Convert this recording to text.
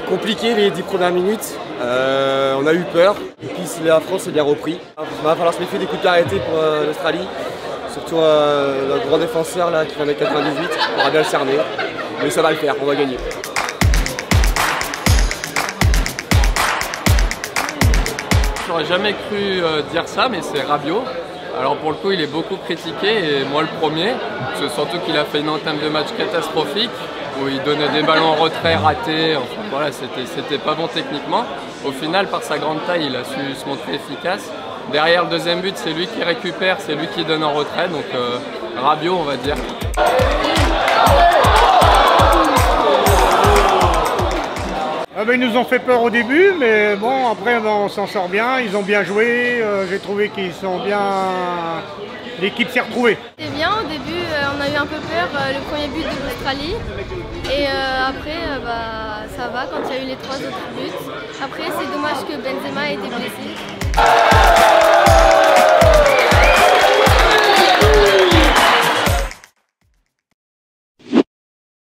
Compliqué les 10 premières minutes, on a eu peur, et puis la France s'est bien repris. Il va falloir se méfier des coups de pied arrêtés pour l'Australie, surtout notre grand défenseur là, qui vient avec 98, on aura bien le cerner, mais ça va le faire, on va gagner. J'aurais jamais cru dire ça, mais c'est Rabiot. Alors pour le coup, il est beaucoup critiqué, et moi le premier, surtout qu'il a fait une entame de match catastrophique, où il donnait des ballons en retrait ratés, enfin voilà, c'était pas bon techniquement. Au final, par sa grande taille, il a su se montrer efficace. Derrière le deuxième but, c'est lui qui récupère, c'est lui qui donne en retrait, donc Rabiot, on va dire. Ils nous ont fait peur au début, mais bon, après on s'en sort bien, ils ont bien joué, j'ai trouvé qu'ils sont bien... L'équipe s'est retrouvée. C'était bien, au début on a eu un peu peur, le premier but de l'Australie, et après ça va quand il y a eu les 3 autres buts. Après c'est dommage que Benzema ait été blessé.